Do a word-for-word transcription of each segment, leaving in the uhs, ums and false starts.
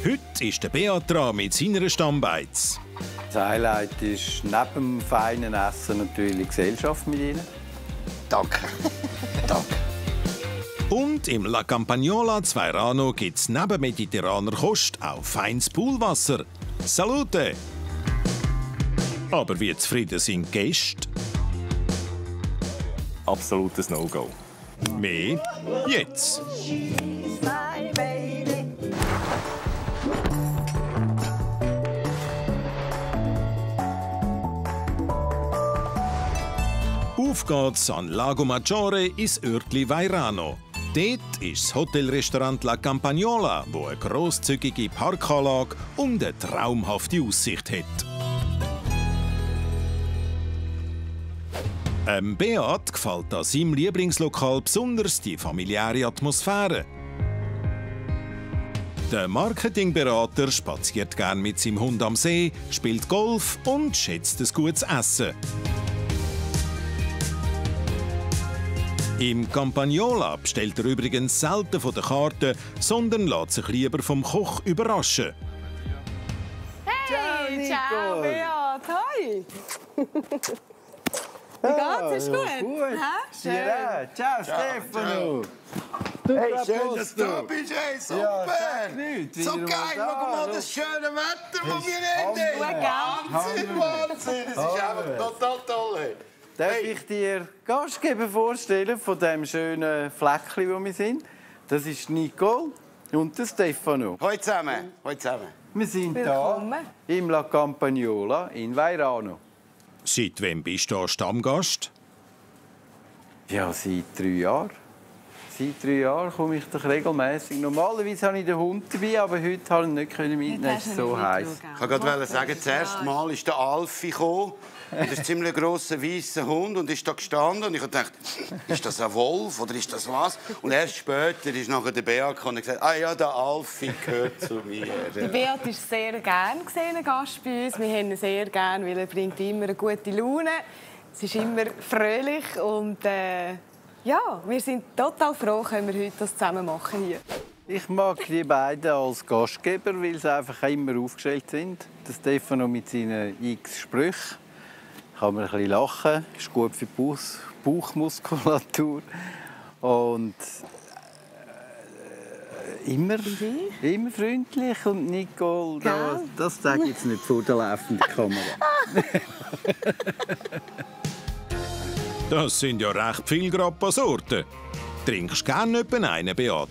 Heute ist der Beat dran mit seiner Stammbeiz. Das Highlight ist neben dem feinen Essen natürlich Gesellschaft mit Ihnen. Danke. Danke. Und im La Campagnola zu Vairano gibt es neben mediterraner Kost auch feines Poolwasser. Salute! Aber wie zufrieden sind die Gäste? Absolutes No-Go. Mehr jetzt! Auf geht's an Lago Maggiore ins Örtli Vairano. Dort ist das Hotelrestaurant La Campagnola, wo eine grosszügige Parkanlage und eine traumhafte Aussicht hat. Ähm, Beat gefällt an seinem Lieblingslokal besonders die familiäre Atmosphäre. Der Marketingberater spaziert gern mit seinem Hund am See, spielt Golf und schätzt ein gutes Essen. Im Campagnola bestellt er übrigens selten von der Karte, sondern lässt sich lieber vom Koch überraschen. Hey, ciao, Beat, hoi! Wie geht's? Ist gut? Gut. Schön. Ja, ciao, Stefano. Hey, schön, dass du da bist. Hey, super. Ja, sag nicht, so wieder geil. mal Schau mal da, das schöne Wetter, das wir Hammer. haben. Wahnsinn, Wahnsinn. Das ist einfach total toll. Hey. Darf Hey. ich dir Gastgeber vorstellen von dem schönen Fleckchen, wo wir sind? Das ist Nicole und der Stefano. Hallo zusammen. Hallo zusammen. Wir sind Willkommen. hier im La Campagnola in Vairano. Seit wann bist du hier Stammgast? Ja, seit drei Jahren. Seit drei Jahren komme ich doch regelmäßig. Normalerweise habe ich den Hund dabei, aber heute konnte ich nicht mitnehmen, es ist so heiß. Ich wollte gerade sagen, das erste Mal ist der Alfie gekommen. Das ist ein ziemlich grosser, weisser Hund und ist da gestanden. Und ich dachte, ist das ein Wolf oder ist das was? Und erst später ist nachher der Beat gekommen und gesagt, ah ja, der Alfie gehört zu mir. Der Beat ist sehr gerne gesehener Gast bei uns. Wir haben ihn sehr gerne, weil er bringt immer eine gute Laune. Es ist immer fröhlich und äh, ja, wir sind total froh, können wir heute das zusammen machen hier. Ich mag die beiden als Gastgeber, weil sie einfach immer aufgestellt sind. Der Stefano mit seinen x Sprüchen. Kann man ein bisschen lachen, ist gut für die Bauch Bauchmuskulatur. Und äh, immer, immer freundlich. Und Nicole, das, das sage ich jetzt nicht vor der laufenden Kamera. Das sind ja recht viele Grappa-Sorten. Trinkst du gerne jemanden einen, Beat?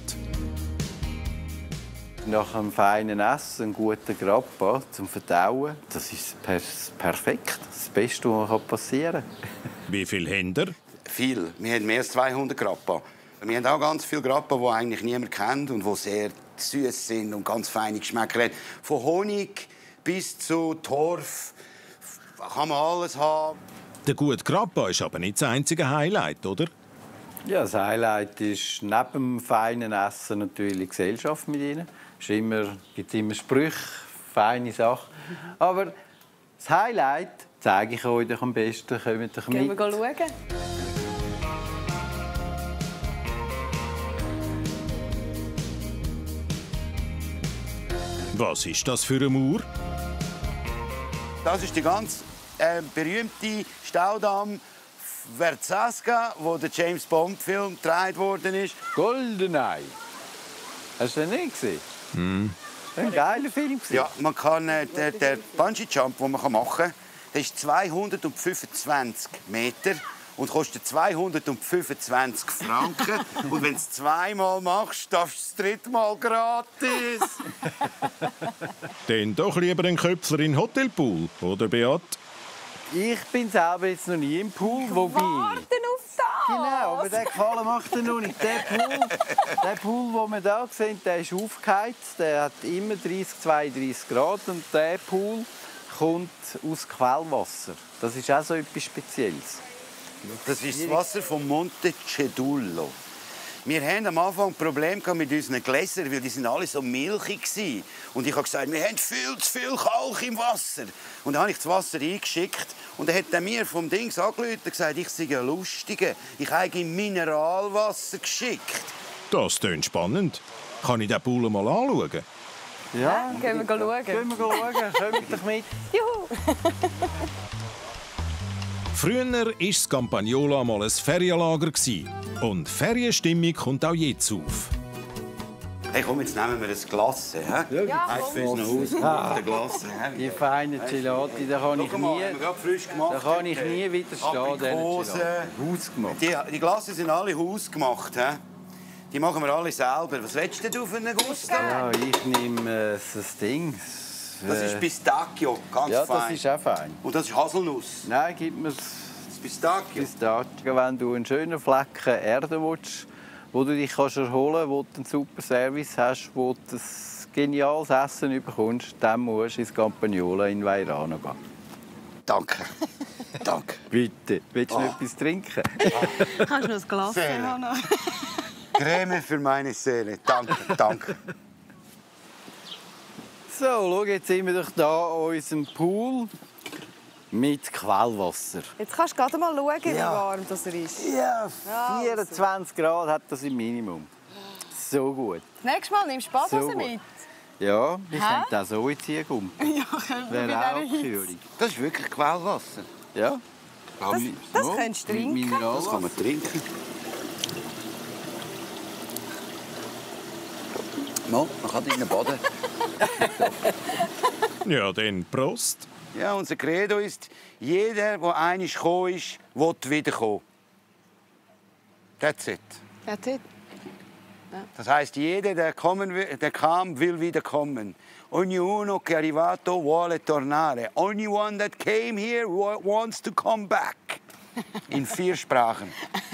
Nach einem feinen Essen, einen guten Grappa zum Verdauen, das ist perfekt. Das Beste, was passieren kann. Wie viel habt ihr? Viel. Wir haben mehr als zweihundert Grappa. Wir haben auch ganz viele Grappa, die eigentlich niemand kennt und die sehr süß sind und ganz feine Geschmäcker haben. Von Honig bis zu Torf kann man alles haben. Der gute Grappa ist aber nicht das einzige Highlight, oder? Ja, das Highlight ist neben dem feinen Essen natürlich Gesellschaft mit ihnen. Es immer, gibt immer Sprüche, feine Sachen. Aber das Highlight zeige ich euch doch am besten. Kommt doch mit. Gehen wir schauen? Was ist das für eine Mauer? Das ist die ganz äh, berühmte Staudamm Verzasca, wo der James Bond Film gedreht worden ist. Goldeneye. Hast du den nicht gesehen? Mm. Ein geiler Film. Ja, man kann äh, der, der Bungee Jump, den man machen kann, der ist zweihundertfünfundzwanzig Meter und kostet zweihundertfünfundzwanzig Franken. Und wenn du es zweimal machst, darfst du das dritte Mal gratis. Dann doch lieber ein Köpfler in Hotelpool, oder Beat? Ich bin selber jetzt noch nie im Pool, wobei... Warten auf das! Genau, aber den Gefallen macht er noch nicht. Der Pool, der Pool, den wir hier sehen, der ist aufgeheizt. Der hat immer dreißig, zweiunddreißig Grad. Und der Pool kommt aus Quellwasser. Das ist auch so etwas Spezielles. Das ist das Wasser vom Monte Cedullo. Wir hatten am Anfang ein Problem mit unseren Gläsern, weil die sind alle so milchig waren. Und ich habe gesagt, wir haben viel zu viel Kalk im Wasser. Und dann habe ich das Wasser eingeschickt. Und dann hat er mir vom Dings angerufen und gesagt, ich sei ein Lustiger. Ich habe ihm Mineralwasser geschickt. Das klingt spannend. Kann ich den Pool mal anschauen? Ja, gehen wir schauen. Gehen wir schauen, kommt doch mit. Juhu! Früher war das Campagnola mal ein Ferienlager. Und Ferienstimmung kommt auch jetzt auf. Hey, komm, jetzt nehmen wir ein Glas. He? Ja, Eins für unser Haus mit der Glas. Die feinen Gelati, da kann ich Schau mal, nie, haben wir gerade frisch gemacht. da kann ich nie widerstehen. diesen Aprikosen. Gelati. Hausgemacht. Die, die Glasse sind alle hausgemacht. He? Die machen wir alle selber. Was willst du für einen Gusto? Ja, ich nehme äh, das Ding. Das ist Pistacchio, ganz Ja, fein. das ist auch fein. Und das ist Haselnuss. Nein, gib mir Das Pistacchio. Pistazien. Wenn du einen schönen Flecken Erde willst, wo du dich kannst erholen kannst, wo du einen super Service hast, wo du ein geniales Essen bekommst, dann musst du ins Campagnola in Vairano gehen. Danke. Danke. Bitte. Willst du Oh. noch etwas trinken? Kannst du noch ein Glas Seele. haben? Creme für meine Seele. Danke, danke. So, schau, jetzt sind wir doch hier an unserem Pool mit Quellwasser. Jetzt kannst du gerade mal schauen, wie Ja. warm das er ist. Ja, Ja, vierundzwanzig Grad hat das im Minimum. So gut. Nächstes Mal nimmst du Badwasser So gut. mit. Ja, ich Hä? könnte auch so in die Ziegum. Ja, können wir Wäre auch bei dieser Hitze. Abkühlung. Das ist wirklich Quellwasser. Ja. Das, das Ja, könntest du mit trinken. Das kann Mineralwasser. man trinken. Mal, man kann drinnen baden. Ja, dann Prost. Ja, unser Credo ist, jeder, der einmal gekommen ist, will wiederkommen. That's it. Ja, dort. Das heisst, jeder, der, kommen will, der kam, will wieder kommen. Ognuno che è arrivato vuole tornare. Anyone that came here wa- wants to come back. In vier Sprachen.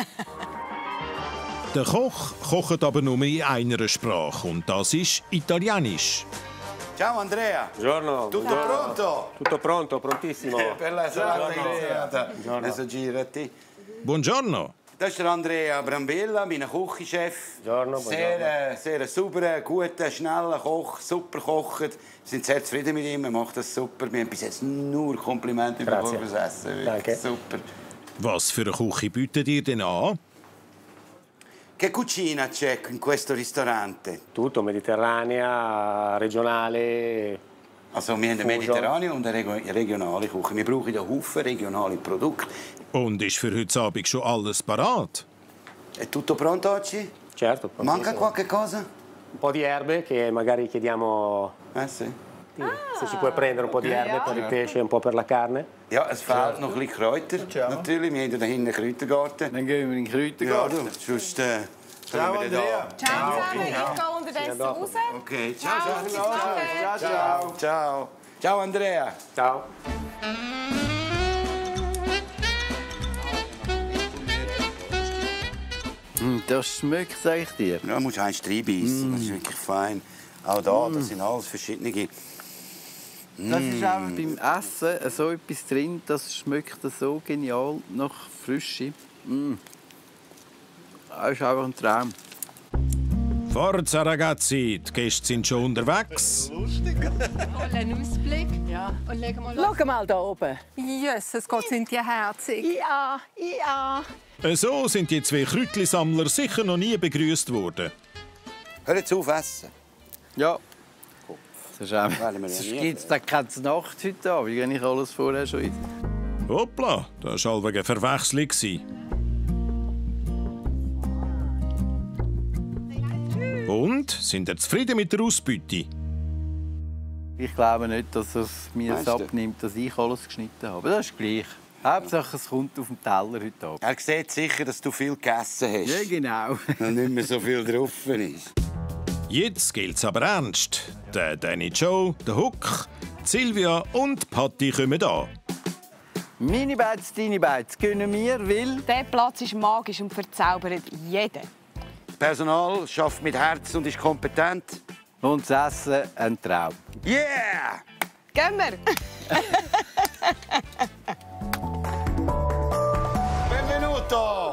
Der Koch kocht aber nur in einer Sprache und das ist Italienisch. Ciao Andrea. Buongiorno. Tutto buongiorno. pronto? Tutto pronto, prontissimo. Per la serata iniziata. Adesso girati. Buongiorno. Das ist der Andrea Brambilla, mein Küchenchef. Buongiorno, Sehr, äh, sehr sauberer, guter, schneller Koch, super kocht. Wir sind sehr zufrieden mit ihm, er macht das super. Wir haben bis jetzt nur Komplimente bekommen fürs Essen. Wirklich Danke. super. Was für eine Küche bietet ihr denn an? Che cucina c'è in questo ristorante? Tutto mediterranea, regionale. Also wir haben eine Fusion. mediterrane und eine rego- regionale Küche. Wir brauchen ja Haufen regionale Produkte. Und ist für heute Abend schon alles parat? È tutto pronto oggi? Certo, Manca prontissimo. qualche cosa? Un po' di erbe che magari chiediamo Eh sì. se ci puoi prendere un po' di erbe per il pesce e un po' per la carne. Ja, es fehlt noch ein bisschen Kräuter. Natürlich, wir haben da hinten einen Kräutergarten. Dann gehen wir in den Ja, Kräutergarten. du, sonst äh, Ciao, können wir da. Andrea. Ciao zusammen, ich gehe unterdessen raus. Okay, ciao, ciao. Ciao, ciao. Ciao, ciao. Ciao Andrea. Ciao. Mm, Das schmeckt, sag ich dir. Ja, musst eins reinbeissen, das ist wirklich fein. Auch da, das sind alles verschiedene. Das ist auch beim Essen so etwas drin, das schmeckt so genial nach Frische. Mm. Das ist einfach ein Traum. Forza ragazzi, die Gäste sind schon unterwegs. Einen Ausblick. Ja. Und legen wir los. Schau mal da oben. Jesus Gott, sind die herzig. Ja, ja. So sind die zwei Kräutlisammler sicher noch nie begrüßt worden. Hör jetzt auf essen. Ja. Das ist auch... Wollen wir ja Sonst nie. gibt es da keine Nacht heute Abend, wenn ich alles vorher schon esse. Hoppla, das war allweg eine Verwechslung. Und, sind ihr zufrieden mit der Ausbeute? Ich glaube nicht, dass es mir Meinst das du? abnimmt, dass ich alles geschnitten habe. Das ist gleich. Hauptsache, es kommt auf den Teller heute Abend. Er sieht sicher, dass du viel gegessen hast. Ja, genau. Und nicht mehr so viel drauf ist. Jetzt gilt's aber ernst. Der Danny Joe, der Huck, Silvia und Patti kommen an. Meine Beiz, deine Beiz, gönnen wir, weil... Dieser Platz ist magisch und verzaubert jeden. Das Personal schafft mit Herz und ist kompetent. Und das Essen ein Traum. Yeah! Gehen wir! Benvenuto!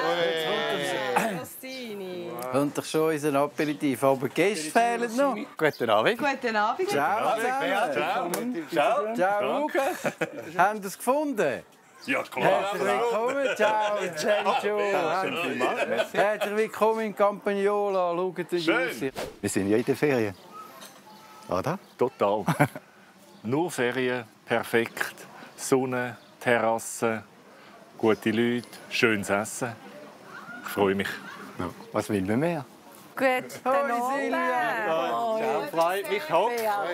Rossini. Kommt doch schon unser Aperitif. Aber die Gäste fehlen noch. Guten Abend. Guten Abend. Ciao zusammen. Ciao. Ciao, Uke. Haben Sie es gefunden? Ja, klar. Herzlich willkommen. Ciao, Ciao. Herzlich willkommen in Campagnola. Schaut euch Schön. aus. Wir sind ja in der Ferien. Oder? Total. Nur Ferien, perfekt. Sonne, Terrasse, gute Leute, schönes Essen. Ich freue mich. Ja. Was will man mehr? Gut, dann Silvia. Ja, freut mich. Hopp.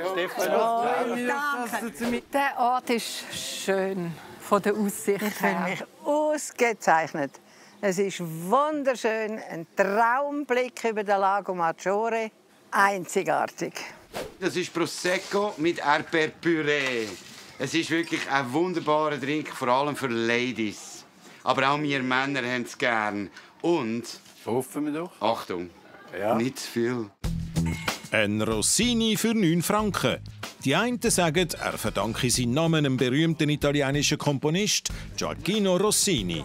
Der Ort ist schön von der Aussicht Ich fühle her. mich ausgezeichnet. Es ist wunderschön, ein Traumblick über den Lago Maggiore, einzigartig. Das ist Prosecco mit Erdbeerpüree. Es ist wirklich ein wunderbarer Drink, vor allem für Ladies. Aber auch wir Männer haben es gern. Und, Hoffen wir doch. Achtung, ja. Nicht zu viel. Ein Rossini für neun Franken. Die einen sagen, er verdanke seinen Namen einem berühmten italienischen Komponist, Gioacchino Rossini.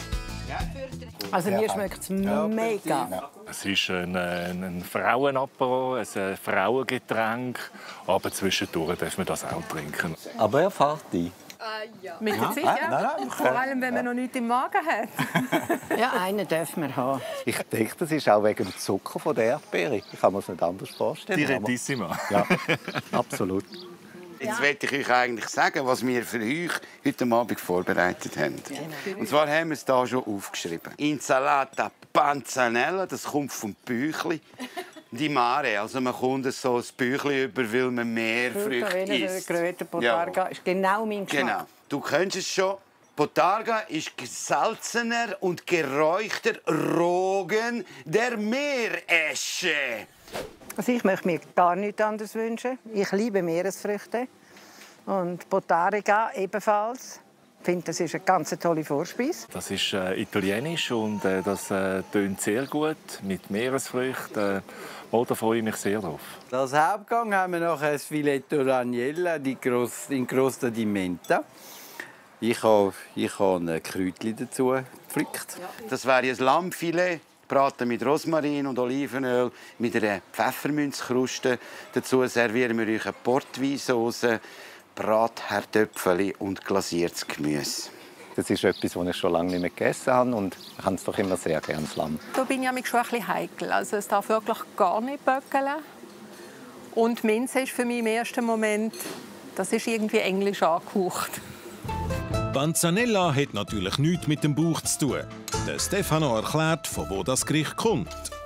Also mir schmeckt es mega. Es ist ein, ein, ein Frauenapero, ein Frauengetränk. Aber zwischendurch darf man das auch trinken. Aber er fährt ein. Mit der Zeit, ja. Nein, nein, Vor allem, wenn man noch nichts im Magen hat. Ja, einen dürfen wir haben. Ich denke, das ist auch wegen dem Zucker von der Erdbeere. Ich kann mir es nicht anders vorstellen. Direttissima. Ja, absolut. Jetzt möchte ich euch eigentlich sagen, was wir für euch heute Abend vorbereitet haben. Und zwar haben wir es hier schon aufgeschrieben. Insalata Panzanella, das kommt vom Büchli. Die Mare, also man kommt so ein Büchli über, weil man Meerfrüchte isst. Gröte Botarga ist genau mein Geschmack. Genau. Du kennst es schon. Botarga ist gesalzener und geräuchter Rogen der Meeresche. Also ich möchte mir gar nichts anderes wünschen. Ich liebe Meeresfrüchte. Und Botarga ebenfalls. Ich finde, das ist eine ganz tolle Vorspeise. Das ist äh, italienisch und äh, das äh, tönt sehr gut mit Meeresfrüchten. Äh, oh, da freue ich mich sehr drauf. Als Hauptgang haben wir noch ein Filetto Ragnella di Gros- in Crosta di Menta. Ich habe, ich habe ein Kräutchen dazu gepflückt. Das wäre ein Lammfilet, braten mit Rosmarin und Olivenöl, mit einer Pfefferminzkruste. Dazu servieren wir euch eine Portweinsauce, Bratherdöpfeli und glasiertes Gemüse. Das ist etwas, was ich schon lange nicht mehr gegessen habe und ich habe es doch immer sehr gerne das Lamm. Da bin ich schon ein bisschen heikel. Also es darf wirklich gar nicht böckeln. Und Minze ist für mich im ersten Moment, das ist irgendwie englisch angehaucht. Panzanella hat natürlich nichts mit dem Bauch zu tun. Der Stefano erklärt, von wo das Gericht kommt.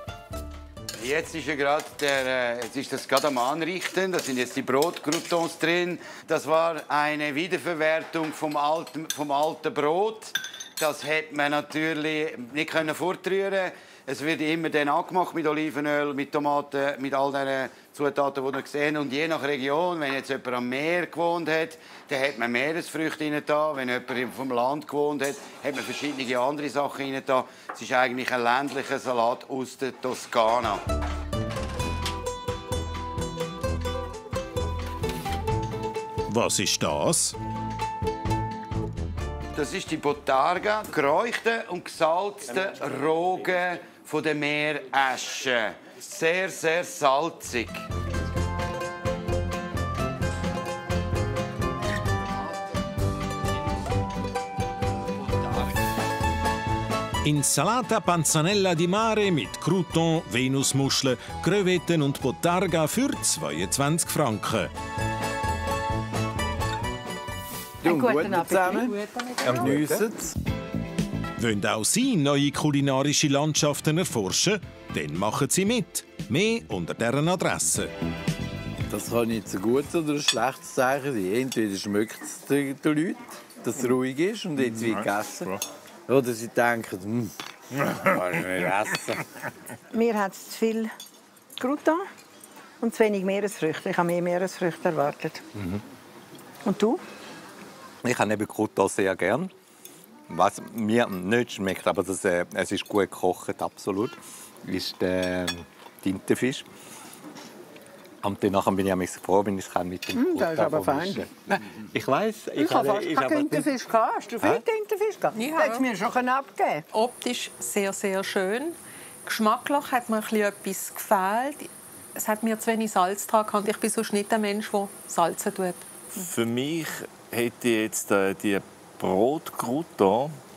Jetzt ist, ja grad der, jetzt ist das gerade am Anrichten. Da sind jetzt die Brotcroutons drin. Das war eine Wiederverwertung vom alten, vom alten Brot. Das hätte man natürlich nicht fortrühren. Es wird immer dann angemacht mit Olivenöl, mit Tomaten, mit all diesen Zutaten, die wir sehen. Und je nach Region, wenn jetzt jemand am Meer gewohnt hat, dann hat man Meeresfrüchte rein da. Wenn jemand vom Land gewohnt hat, hat man verschiedene andere Sachen rein da. Es ist eigentlich ein ländlicher Salat aus der Toskana. Was ist das? Das ist die Botarga, geräuchte und gesalzte Rogen von der Meeresche. Sehr, sehr salzig. Insalata Panzanella di Mare mit Crouton, Venusmuscheln, Krevetten und Botarga für zweiundzwanzig Franken. Einen guten Appetit zusammen. Geniessen es. Wollen auch Sie neue kulinarische Landschaften erforschen? Dann machen Sie mit. Mehr unter dieser Adresse. Das kann nicht so gut oder ein schlechtes Zeichen sein. Entweder schmeckt es den Leuten, dass es ruhig ist und jetzt wird gegessen. Oder sie denken, hm, kann ich nicht essen. Mir hat es zu viel Crouton und zu wenig Meeresfrüchte. Ich habe mehr Meeresfrüchte erwartet. Mhm. Und du? Ich habe eben Crouton sehr gern. Was mir nicht schmeckt, aber das, äh, es ist gut gekocht, absolut, ist der Tintenfisch. Und danach bin ich am froh, wenn ich es mit dem Mm, das ist aber fein. Nein, ich weiß. Ich, ich habe fast keinen Tintenfisch gehabt. Hast du viel Hä? Tintenfisch gehabt? Ja. Hättest du mir schon abgeben. Optisch sehr, sehr schön. Geschmacklich hat mir etwas gefehlt. Es hat mir zu wenig Salz dran gehabt. Ich bin sonst nicht der Mensch, der salzen tut. Für mich hätte jetzt äh, die Brotcrouton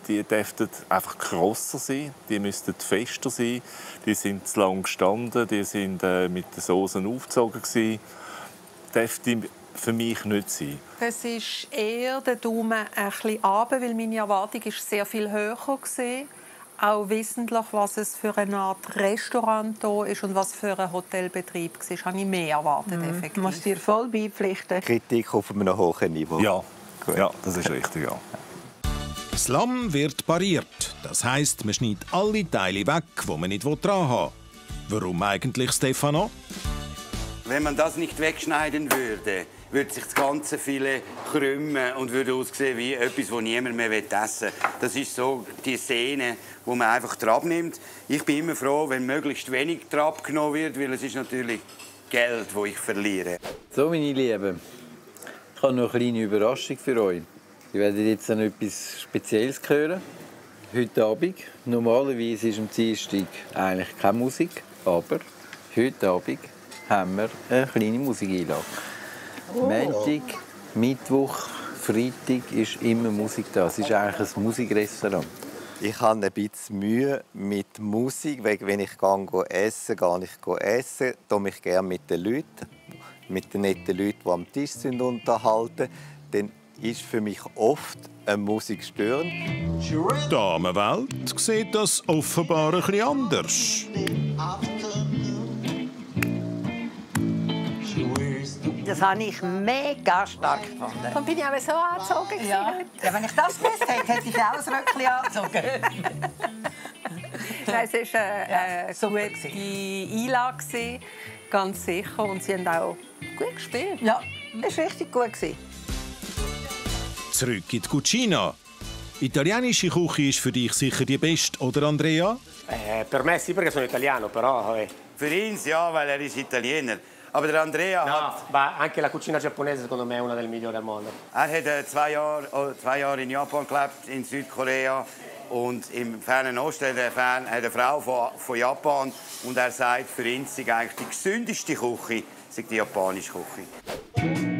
die dürften einfach grosser sein, die müssten fester sein, die sind zu lang gestanden, die sind äh, mit den Soßen aufgezogen gewesen. Dürfte für mich nicht sein. Das ist eher der Daumen ein bisschen runter, weil meine Erwartung ist sehr viel höher war. Auch wissentlich, was es für eine Art Restaurant hier ist und was für ein Hotelbetrieb war, habe ich mehr erwartet. Mhm. Ich muss dir voll beipflichten. Kritik auf einem hohen Niveau. Ja, ja, das ist richtig, ja. Das Lamm wird pariert. Das heisst, man schneidet alle Teile weg, die man nicht dran haben will. Warum eigentlich, Stefano? Wenn man das nicht wegschneiden würde, würde sich das ganze Filet krümmen und würde aussehen wie etwas, das niemand mehr essen will. Das ist so die Szene, wo man einfach Trab nimmt. Ich bin immer froh, wenn möglichst wenig Trab genommen wird, weil es ist natürlich Geld, das ich verliere. So, meine Lieben, ich habe noch eine kleine Überraschung für euch. Ihr werdet jetzt noch etwas Spezielles hören. Heute Abend. Normalerweise ist am Dienstag eigentlich keine Musik, aber heute Abend haben wir eine kleine Musikeinlage. Oh. Montag, Mittwoch, Freitag ist immer Musik da. Es ist eigentlich ein Musikrestaurant. Ich habe ein bisschen Mühe mit Musik, weil wenn ich gehe essen, gehe ich essen. Ich mich gerne mit den Leuten, mit den netten Leuten, die am Tisch sind, unterhalten. Dann ist für mich oft eine Musik störend. Die Damenwelt sieht das offenbar ein bisschen anders. Das habe ich mega stark gefunden. Dann bin ich auch so angezogen. Ja. Ja, wenn ich das gewusst hätte, hätte ich auch ein Röckchen angezogen. Nein, es war eine äh, gute Einlage, ganz sicher. Und sie haben auch gut gespielt. Ja, das war richtig gut. Zurück in die Cucina. Italienische Küche ist für dich sicher die beste, oder Andrea? Eh, per me sì, perché sono italiano, però... Eh. Für ihn ja, weil er ist Italiener. Aber der Andrea no, hat... ma anche la cucina giapponese secondo me è una delle migliori al mondo. Er hat äh, zwei, Jahre, oh, zwei Jahre in Japan gelebt, in Südkorea. Und im Fernen Osten hat er eine Frau von, von Japan. Und er sagt, für ihn sei eigentlich die gesündeste Küche sei die japanische Küche.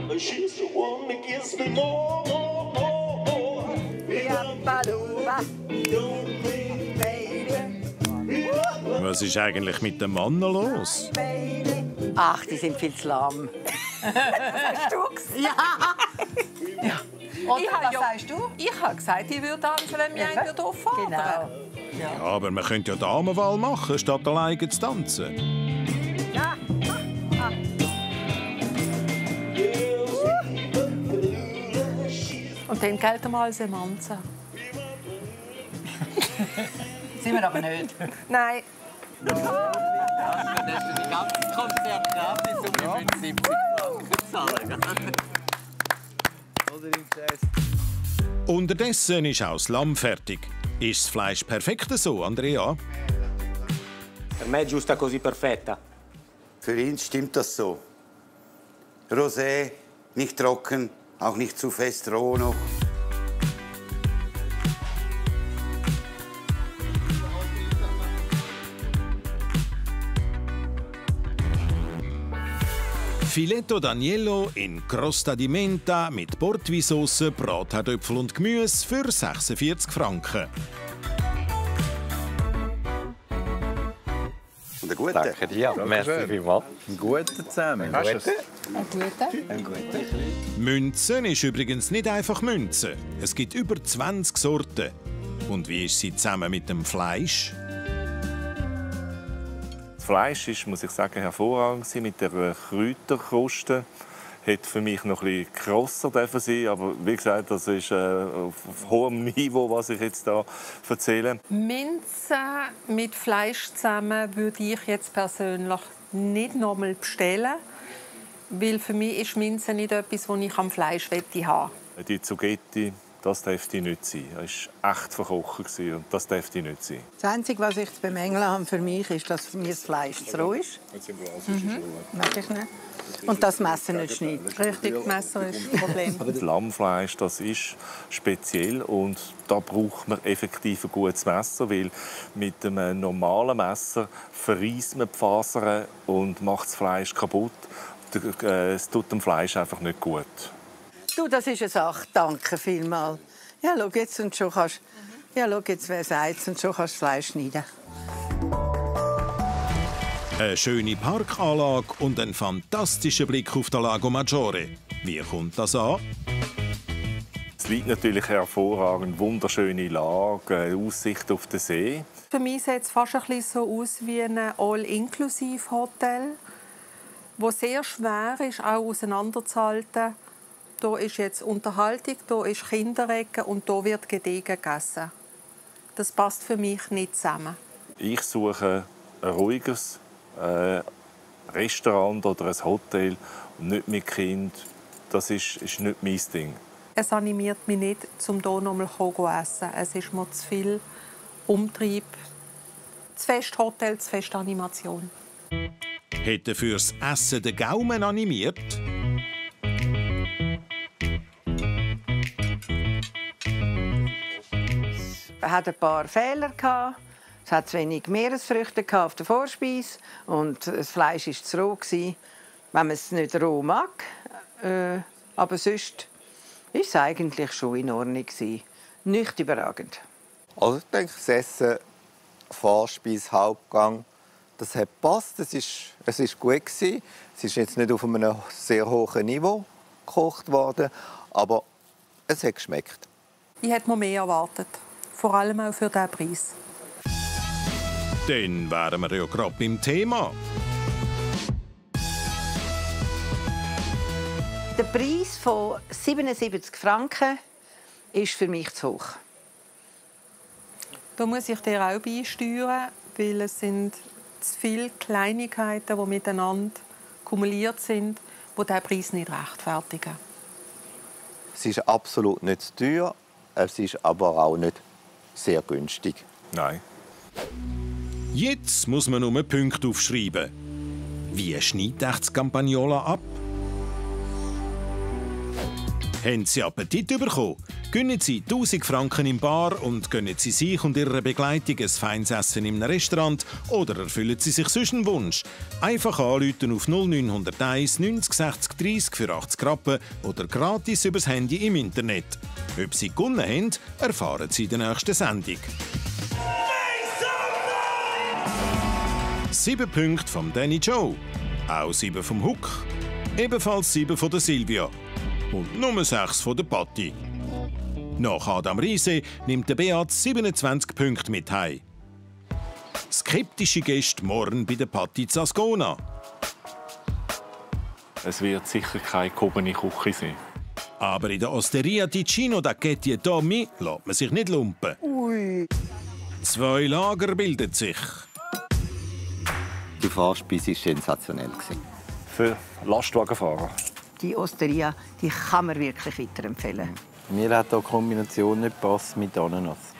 Was ist eigentlich mit den Männern los? Ach, die sind viel zu lahm. Was hast du gesagt? Ja. ja. Und ich was ja, sagst du? Ich habe gesagt, ich würde tanzen, wenn mich einer auffordern. Genau. Ja. Ja, aber man könnte ja Damenwahl machen, statt alleine zu tanzen. Ja. Ah. Und dann gelten wir als Emanze. Sind wir aber nicht. Nein. Das ist die ganze Konzert gratis um die fünfundsiebzig Franken zahlen. Unterdessen ist auch das Lamm fertig. Ist das Fleisch perfekt so, Andrea? Per me è giusta così perfetta. Für ihn stimmt das so. Rosé, nicht trocken, auch nicht zu fest roh noch. Filetto d'Agnello in Crosta di Menta mit Portweinsauce, Bratherdöpfel und Gemüse für sechsundvierzig Franken. Und ein guter. Danke dir. Merci vielmals. Ein guter zusammen. Ein guter. Ein guter. Münzen ist übrigens nicht einfach Münzen. Es gibt über zwanzig Sorten. Und wie ist sie zusammen mit dem Fleisch? Das Fleisch ist, muss ich sagen, hervorragend mit der Kräuterkruste. Hätte für mich noch ein bisschen krosser dürfen sein, aber wie gesagt, das ist äh, auf, auf hohem Niveau, was ich jetzt da erzähle. Minze mit Fleisch zusammen würde ich jetzt persönlich nicht nochmal bestellen, weil für mich ist Minze nicht etwas, das ich am Fleisch haben will. Die Zugetti, das dürfte nicht sein. Es war echt verkocht und das dürfte nicht sein. Das Einzige, was ich zu bemängeln habe für mich, ist, dass mir das Fleisch zu roh ist. Mhm. Mag ich nicht. Und das Messer nicht schneidet. Richtig, das Messer ist das Problem. Das Lammfleisch, das ist speziell und da braucht man effektiv ein gutes Messer, weil mit einem normalen Messer verreist man die Fasern und macht das Fleisch kaputt. Es tut dem Fleisch einfach nicht gut. Du, das ist eine Sache. Danke vielmals. Ja, schau jetzt und schon kannst... Ja, schau jetzt, wer sagt und schon kannst du Fleisch schneiden. Eine schöne Parkanlage und ein fantastischer Blick auf den Lago Maggiore. Wie kommt das an? Es liegt natürlich hervorragend, wunderschöne Lage, Aussicht auf den See. Für mich sieht es fast ein bisschen so aus wie ein All-Inclusive-Hotel, wo sehr schwer ist, auch auseinanderzuhalten. Hier ist jetzt Unterhaltung, hier ist Kinderecke und hier wird gediegen gegessen. Das passt für mich nicht zusammen. Ich suche ein ruhiges äh, Restaurant oder ein Hotel und nicht mit Kind. Das ist, ist nicht mein Ding. Es animiert mich nicht, um hier noch mal zu essen. Es ist mir zu viel Umtrieb, zu fest Hotel, zu fest Animation. Hätte fürs Essen den Gaumen animiert? Es hat ein paar Fehler gehabt. Es hat zu wenig Meeresfrüchte auf der Vorspeise und das Fleisch war zu roh, wenn man es nicht roh mag. Äh, aber sonst war es eigentlich schon in Ordnung. Nicht überragend. Also ich denke, das Essen, Vorspeise, Hauptgang, das hat gepasst. Es ist, es ist gut gewesen. Es ist jetzt nicht auf einem sehr hohen Niveau gekocht worden, aber es hat geschmeckt. Ich hätte mir mehr erwartet, vor allem auch für diesen Preis. Dann wären wir ja gerade beim Thema. Der Preis von siebenundsiebzig Franken ist für mich zu hoch. Da muss ich dir auch beisteuern, weil es sind zu viele Kleinigkeiten, die miteinander kumuliert sind, die diesen Preis nicht rechtfertigen. Es ist absolut nicht zu teuer, es ist aber auch nicht sehr günstig. Nein. Jetzt muss man nur Punkte aufschreiben. Wie schneidet das Campagnola ab? Haben Sie Appetit bekommen? Gönnen Sie tausend Franken im Bar und gönnen Sie sich und Ihrer Begleitung ein feines Essen im Restaurant oder erfüllen Sie sich sonst einen Wunsch. Einfach anrufen auf null neun null eins neunzig sechzig dreißig für achtzig Rappen oder gratis übers Handy im Internet. Ob Sie gewonnen haben, erfahren Sie in der nächsten Sendung. Sieben Punkte von Danny Joe, auch sieben vom Huck, ebenfalls sieben von der Silvia und nur sechs von der Patti. Nach Adam Riese nimmt der Beat siebenundzwanzig Punkte mit heim. Skeptische Gäste morgen bei der Patti Zascona. Es wird sicher keine gehobene Küche sein. Aber in der Osteria Ticino da Ketty e Tommy lässt man sich nicht lumpen. Ui. Zwei Lager bilden sich. Die Vorspeise war sensationell. Für Lastwagenfahrer. Die Osteria, die kann man wirklich weiterempfehlen. Mir hat die Kombination nicht gepasst mit Ananas.